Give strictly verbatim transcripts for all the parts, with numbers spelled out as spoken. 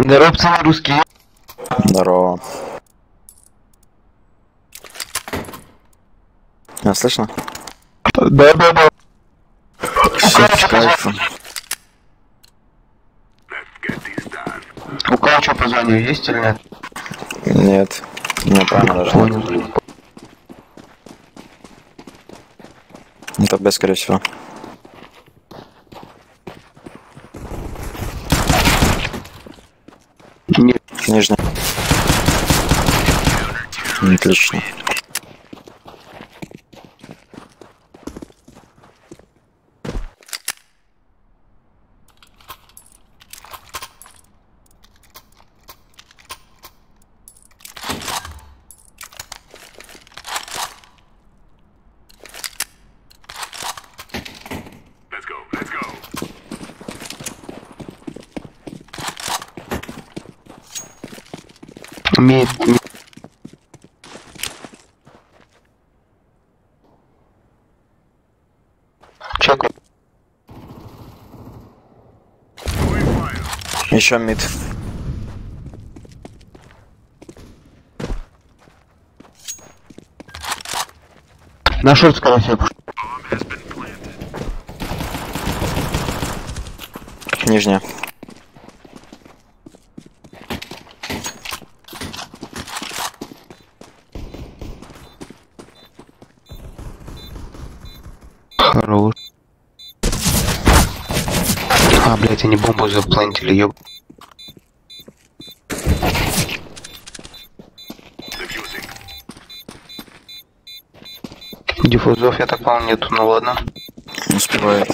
Здорово, пацаны русские. Здорово. Меня слышно? Да, да, да. Все с кайфом. У кого что по званию есть или нет? Нет. Не правильно даже. Понял. Это без, скорее всего. Нет. Нижний. Отлично. Имеет. Чекай. Еще мид. На шорт, скорее всего. Нижняя. Хорош. А, блять, они бомбу заплантили, ёб. Диффузов, я так понял, нету, ну ладно. Не успевает.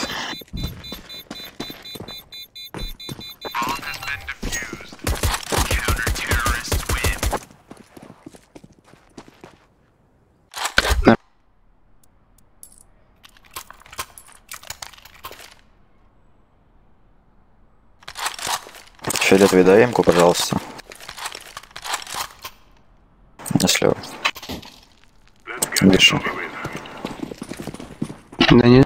Фиолетовый дай эмку, пожалуйста. Если дышу. Да нет.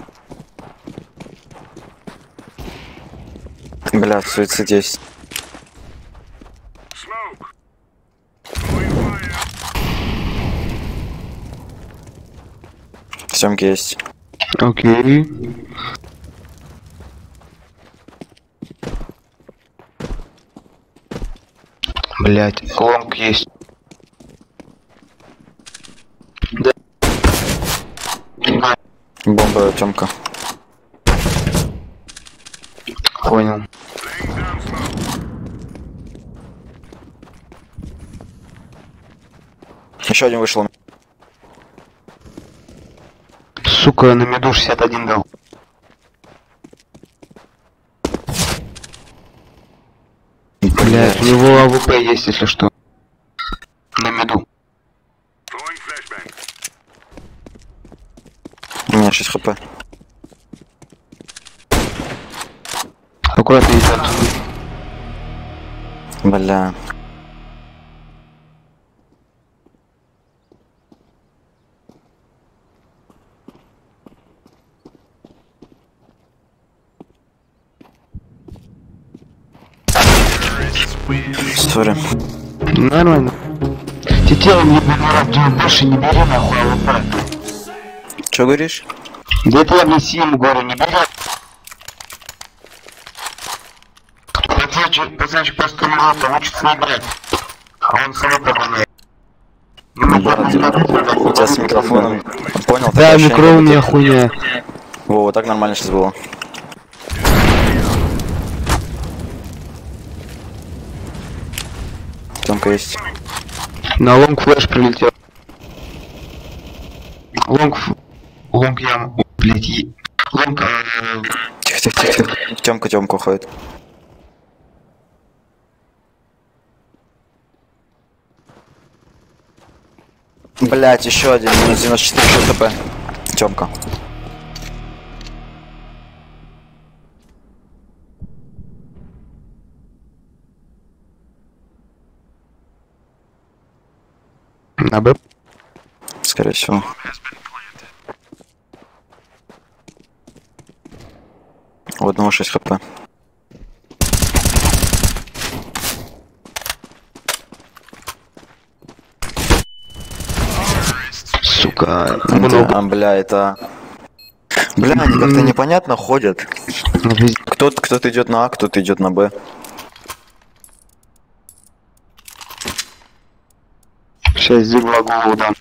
Бля, суицид есть. Семки есть. Окей. Блять, лонг есть. Да. Бомба, Тёмка. Понял. Еще один вышел. Сука, на меду шестьдесят один дал. Блять, у него АВП есть, если что. На меду. У меня шесть хп. Аккуратно идет. Бля. Сори. Нормально. Ты тело не бери, больше не бери нахуй АВП. Чё говоришь? Да это я, блин, сим говорю, не бери. Пацанчик, пацанчик просто мало научится не брать. А он сам пропадает. Да, ты- у тебя с микрофоном. Понял? Да, такое микро у ощущение, меня как хуйня. будто- Во, вот так нормально сейчас было. Тёмка есть. На лонг флеш прилетел. Лонг... ф- Лонг ям... Блять, е... Лонг... э, Тихо, тихо, тихо, тихо. Тёмка, Тёмка уходит. Блять, еще один, минус девяносто четыре хп. Тёмка. На Б. Скорее всего. У одного шесть хп. Сука, Это, много. а, бля, это... Бля, они как-то непонятно ходят. Кто-то кто-то идет на А, кто-то идет на Б. Сейчас зерва голову дам.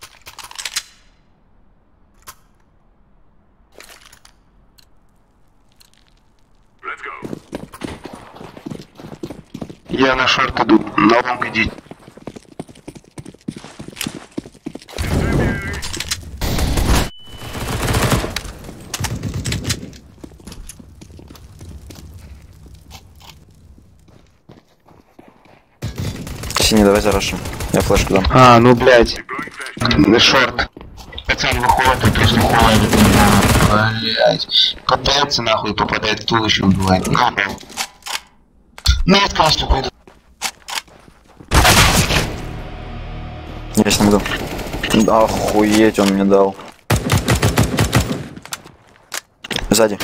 Я на шорт иду, на лонг иди. Синий, давай зарашим. Я флешку дам. А, ну блять. Шорт. Пацан выходит, и просто хуй. Блять. Катается нахуй, попадает в тул, еще убивает. Ну, ну я сказал, что пойду. Я с ним иду. Охуеть, он мне дал. Сзади.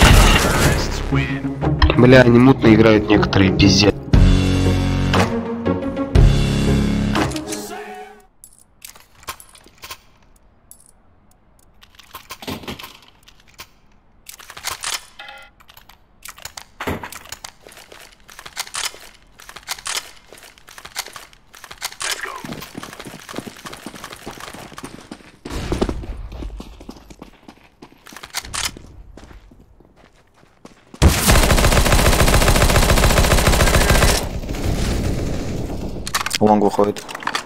Бля, они мутно играют некоторые, пиздец. Лонг выходит.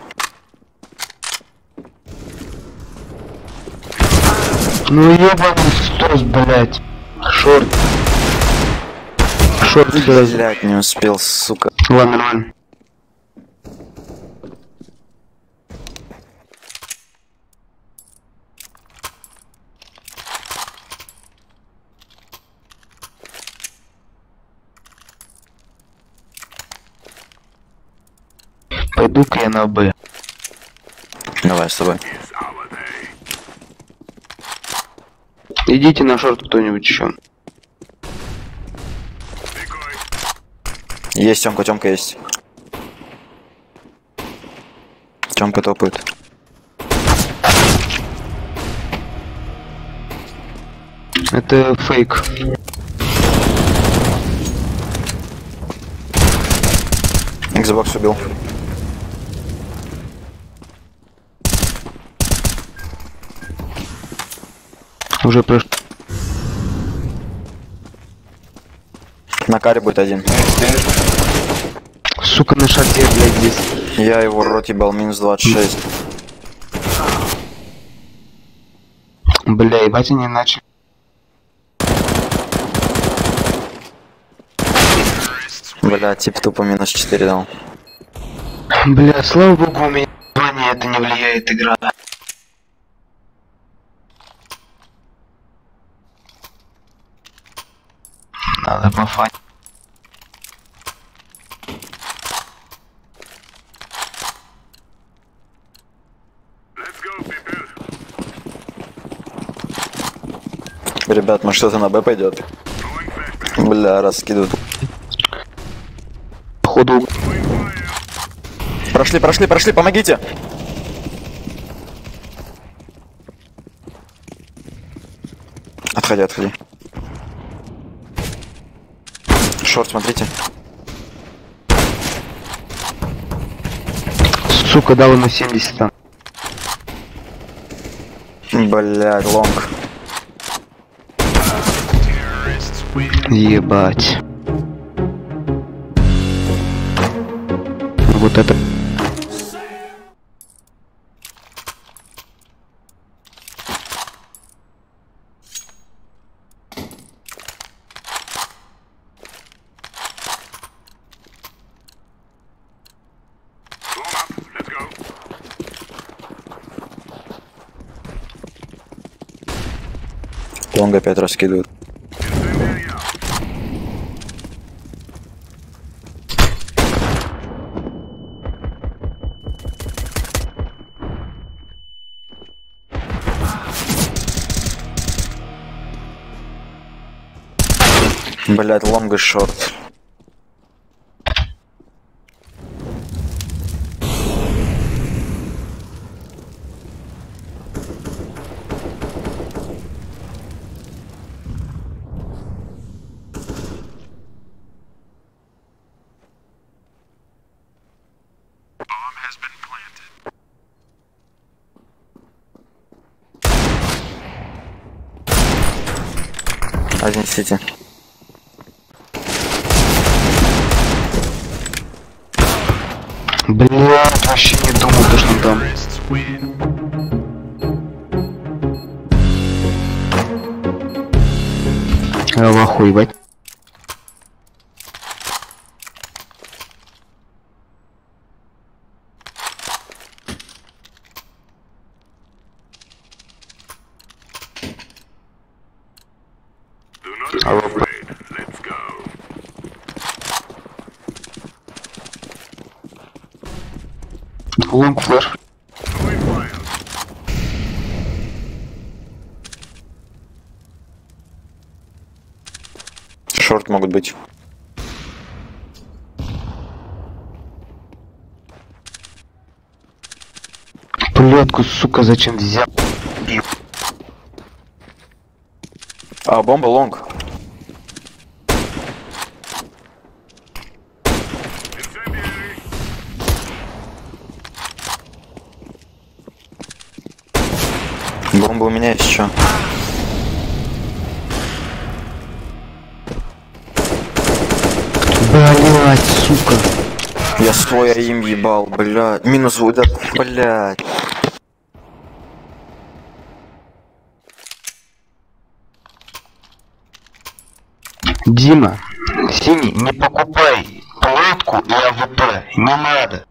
Ну ебаный стос, блять. Шорт. Шорт, блять. Блять, не успел, сука. Ладно, нормально. Пойду-ка я на Б. Давай с тобой. Идите на шорт кто-нибудь еще. Есть Тёмка, Тёмка есть. Тёмка топает. Это фейк. Xbox убил. Уже прошло. На каре будет один. Сука, на шарте, блядь, здесь. Я его рот ебал, минус двадцать шесть. Бля, ебать они начали. Бля, тип тупо минус четыре дал. Бля, слава богу, у меня на это не влияет игра. Надо пофать. Ребят, может что-то на Б пойдет? Бля, раскидывают. Походу. Прошли, прошли, прошли, помогите! Отходи, отходи. Шорт, смотрите. Сука, дал ему семьдесят там. Блядь, лонг. Ебать. Вот это. Лонг опять раскидывают. Блять, лонг и шорт. Один сити. Блядь, вообще не думал, то, что он там. А, в ахуй, ебать. Алло. Лонг флеш. Шорт могут быть. Плетку, сука, зачем взял? А, бомба лонг. Бомба у меня есть еще. Блять, сука. Я свой аим ебал, блядь. Минус вот этот, блядь. Дима, Синий, не покупай платку и АВП, не надо.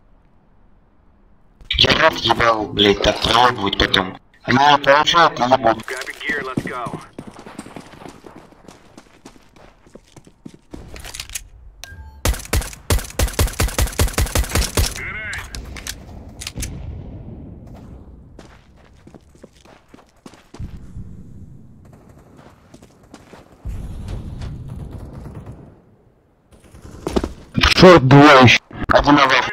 Я рад ебал, блять, так требовать потом. Они не получают, не будут. Шорт двое еще. Один авав.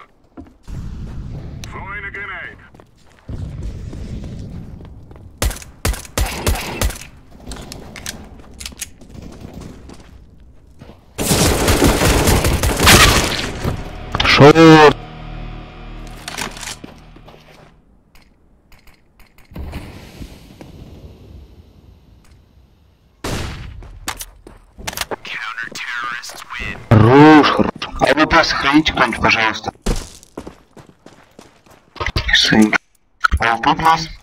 Шорт. Хорош, хорош. А вы просто сохраните кто-нибудь, пожалуйста. Сын. А вот тут у нас.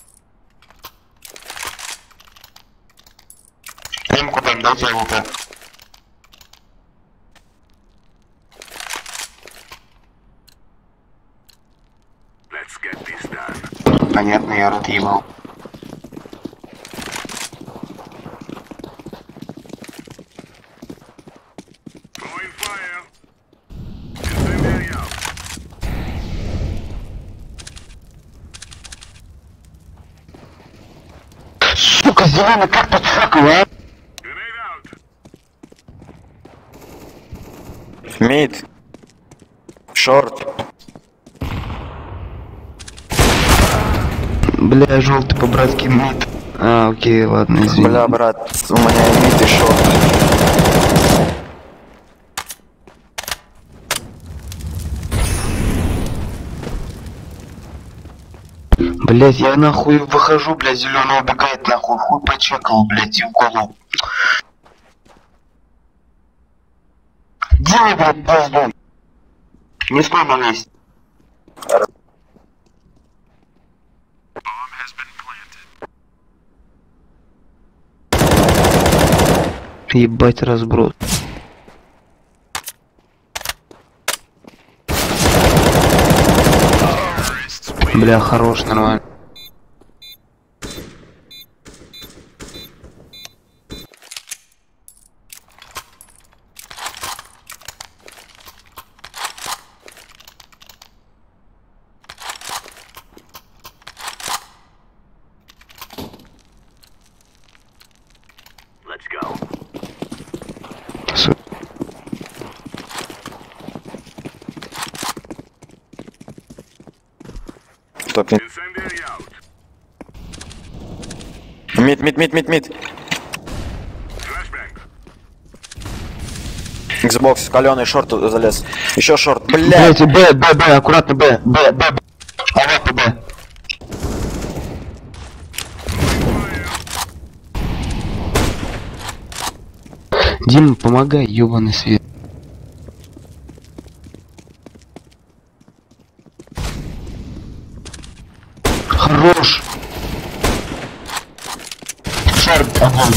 Эмку там дайте АВП. Понятно, я рад ебал. Сука, зеленый, как так факла? Мид. Шорт. Бля, желтый по-братски мид. А, окей, ладно, извини. Бля, брат, у меня мид и шорт. Блять, я нахуй выхожу, блядь, зеленый убегает нахуй, хуй почекал, блядь, и в голову. Делай, блядь, пизду. Не стой на месте. Ебать разброс. Бля, хорош, нормально. Топ. Мид, мид, мид, мид, мид. Xbox, каленый шорт залез. Еще шорт, блядь. Б, Б, Б, аккуратно, Б, Б, Б, Б. Авап, Б. Дима, помогай, ёбаный свет. Хорош. Шарп, огонь.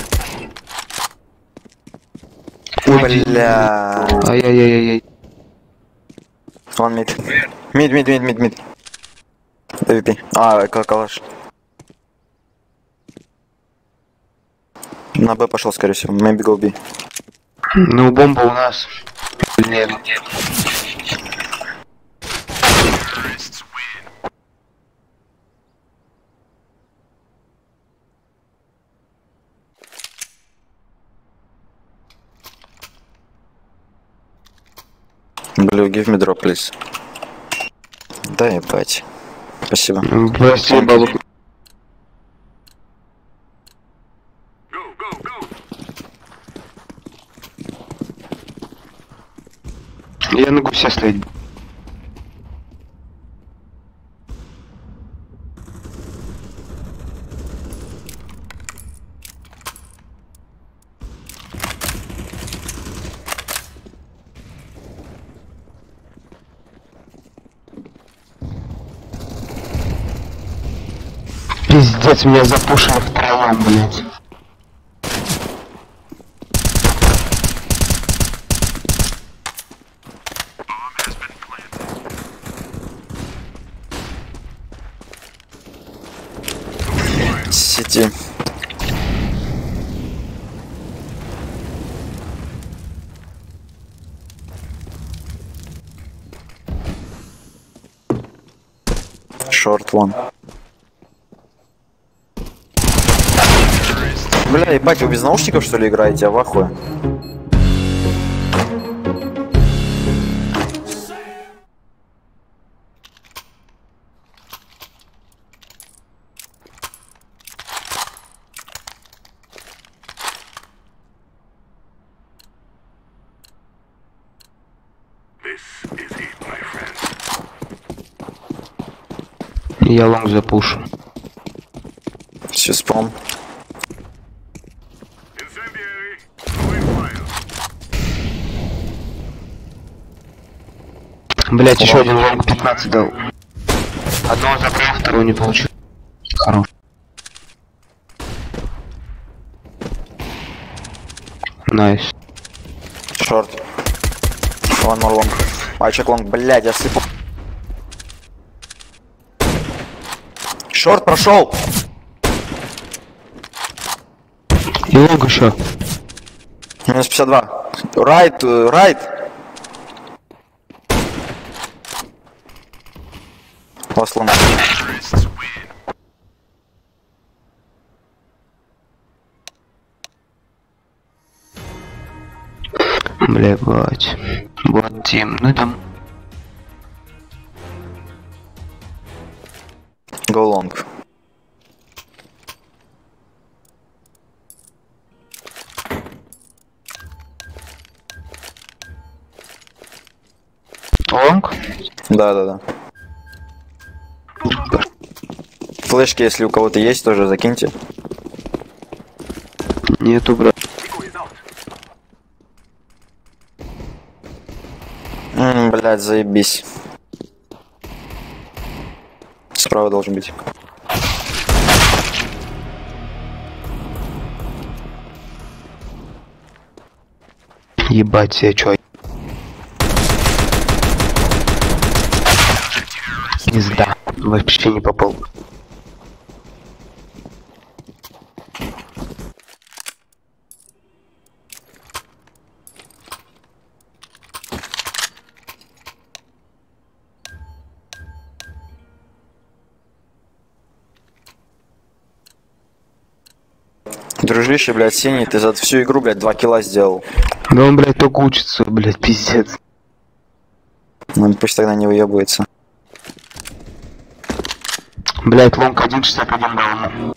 Бля. Ай-яй-яй-яй. Он мид. Мид, мид, мид, мид, мид. эй ви пи. А, кал- калаш. На Б пошел, скорее всего. Maybe go B. Ну, бомба у нас. Нет. Blue, give me drop, please. Да, ебать. Спасибо. Спасибо. Я на гусе стоять. Пиздец, меня запушили втроем, блядь. Сети. Short one. Бля, ебать, вы без наушников что ли играете, а в ахуе? Я лонг запушу. Все спам. Блять, еще один лонг пятнадцать дал. Одного забрал, второго не получил. Хорош. Найс. Шорт. One more long. Айчек лонг, блядь, я сыпал. Шорт прошел. И лонг еще. Минус пятьдесят два. Райт, райт. Ласт лонг. Бля, бать. Вот тим, ну там. Go long. Лонг? Да, да, да. Флешки, если у кого-то есть, тоже закиньте. Нету, брат. Ммм, блядь, заебись. Справа должен быть. Ебать себе, чё? Пизда. Вообще не попал. Дружище, блядь, синий, ты за всю игру, блядь, два килла сделал. Да он, блядь, только учится, блядь, пиздец. Ну, пусть тогда не выебывается. Блядь, лонг один шестьдесят один дал.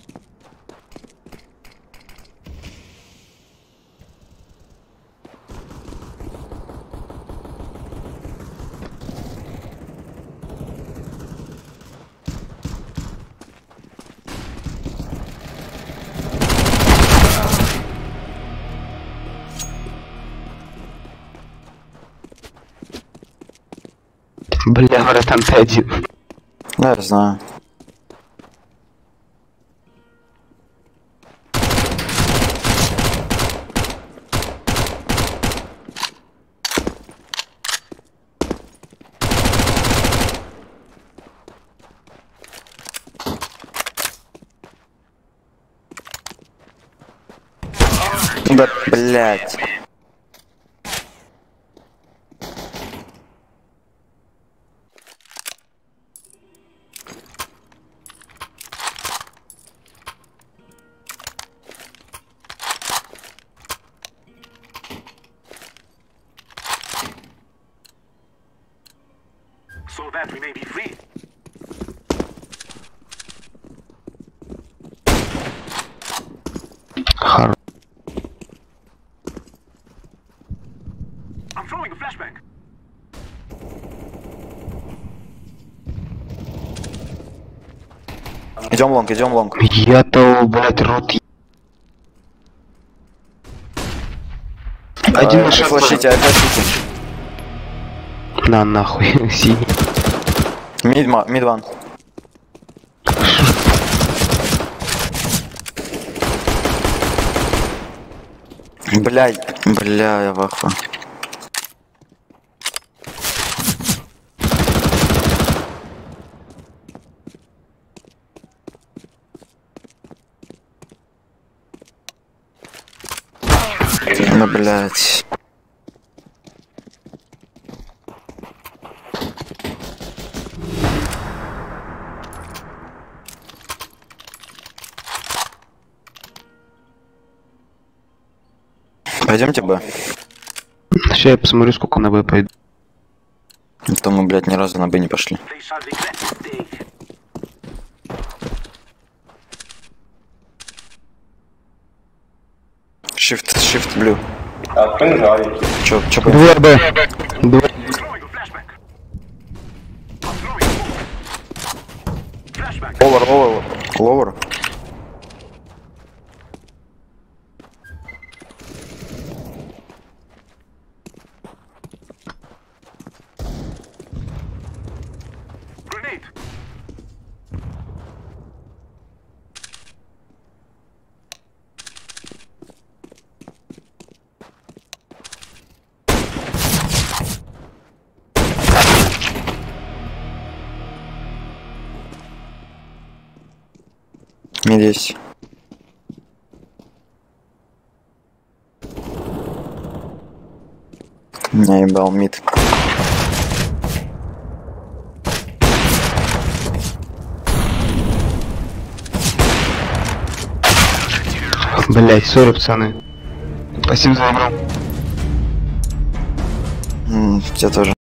Бля, братан, ты один. Да, я знаю. Да, блядь. So that we may be free. Хар... I'm throwing a flashbang. Идем лонг, идем лонг. Я-то, блядь, рот... е- Один Э, на шаг. флешите, флешите. На нахуй, синий. Мид, мид ван. Блядь, бля, я в ахуе. Ну, блядь. Пойдемте Б. Сейчас я посмотрю, сколько на Б пойду. А то мы, блядь, ни разу на Б не пошли. They shall regret this day. Shift, shift, blue. Отпрыгай. Чё, чё по Двое Б. Двое. Throwing a flashbang. I'm throwing a flashbang. Ловер, ловер, ловер. Grenade. Мид есть. Наебал мид. Блять, сори, пацаны. Спасибо за игру. М, тебя тоже.